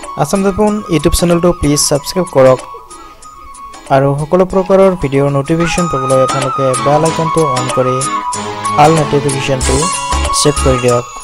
আসাম জাপন ইউটিউব চেনেলটো please subscribe কৰক আৰু সকলো প্ৰকাৰৰ ভিডিঅ' নটিফিকেশ্যন পাবলৈ আপোনালোকে বেল আইকনটো অন কৰি অল নটিফিকেশ্যনটো সেট কৰি দিয়ক